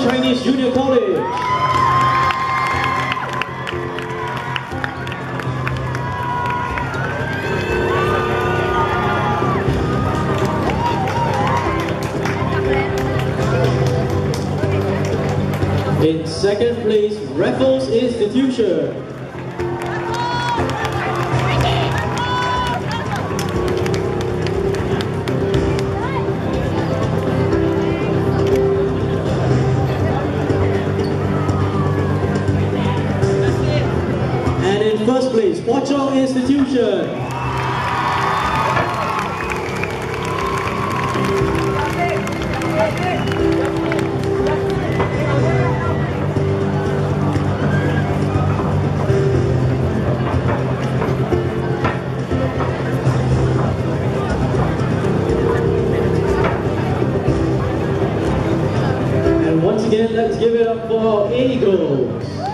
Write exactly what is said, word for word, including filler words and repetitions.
Chinese Junior College. In second place, Raffles Institution. And in first place, Choa Institution. Once again, let's give it up for our Eagles.